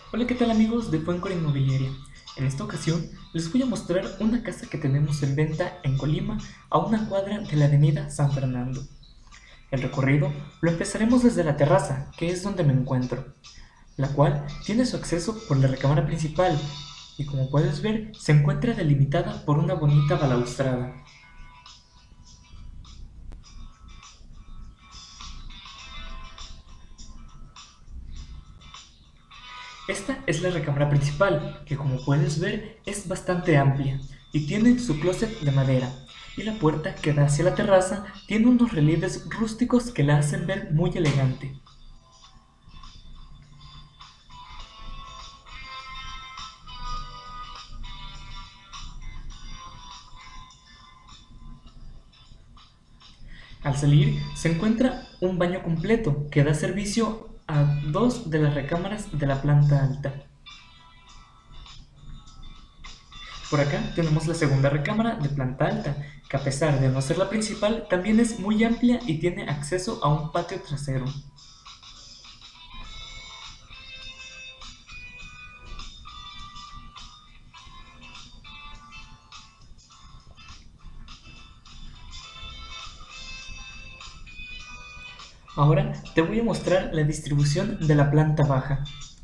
Hola, ¿qué tal amigos de Fuencor Inmobiliaria? En esta ocasión les voy a mostrar una casa que tenemos en venta en Colima a una cuadra de la avenida San Fernando. El recorrido lo empezaremos desde la terraza, que es donde me encuentro, la cual tiene su acceso por la recámara principal y como puedes ver se encuentra delimitada por una bonita balaustrada. Esta es la recámara principal, que como puedes ver es bastante amplia y tiene su closet de madera, y la puerta que da hacia la terraza tiene unos relieves rústicos que la hacen ver muy elegante. Al salir se encuentra un baño completo que da servicio a dos de las recámaras de la planta alta. Por acá tenemos la segunda recámara de planta alta, que a pesar de no ser la principal, también es muy amplia y tiene acceso a un patio trasero. Ahora te voy a mostrar la distribución de la planta baja.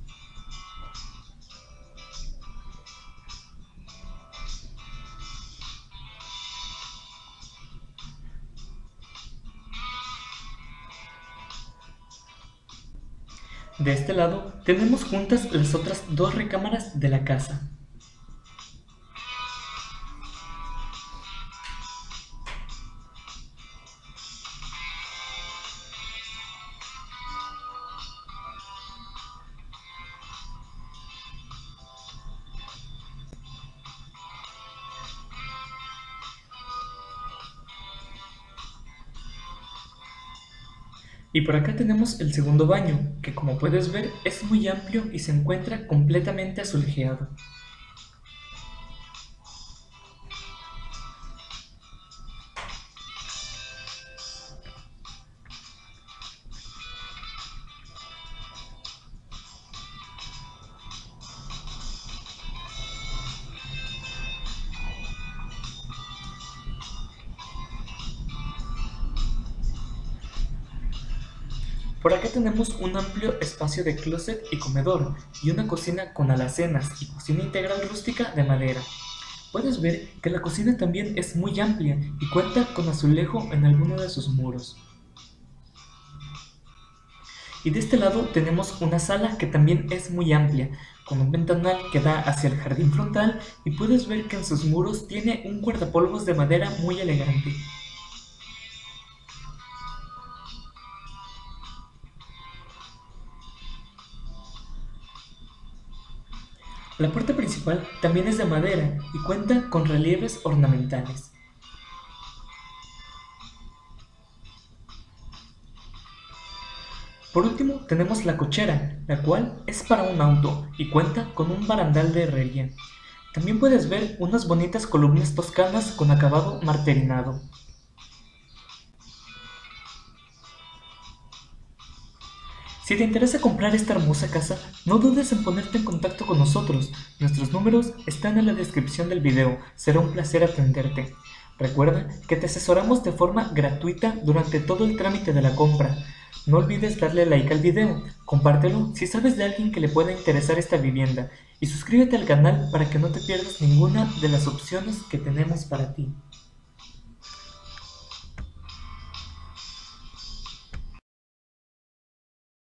De este lado tenemos juntas las otras dos recámaras de la casa. Y por acá tenemos el segundo baño, que como puedes ver es muy amplio y se encuentra completamente azulejeado. Por acá tenemos un amplio espacio de closet y comedor, y una cocina con alacenas y cocina integral rústica de madera. Puedes ver que la cocina también es muy amplia y cuenta con azulejo en alguno de sus muros. Y de este lado tenemos una sala que también es muy amplia, con un ventanal que da hacia el jardín frontal y puedes ver que en sus muros tiene un guardapolvos de madera muy elegante. La puerta principal también es de madera y cuenta con relieves ornamentales. Por último tenemos la cochera, la cual es para un auto y cuenta con un barandal de herrería. También puedes ver unas bonitas columnas toscanas con acabado martelinado. Si te interesa comprar esta hermosa casa, no dudes en ponerte en contacto con nosotros. Nuestros números están en la descripción del video. Será un placer atenderte. Recuerda que te asesoramos de forma gratuita durante todo el trámite de la compra. No olvides darle like al video, compártelo si sabes de alguien que le pueda interesar esta vivienda y suscríbete al canal para que no te pierdas ninguna de las opciones que tenemos para ti.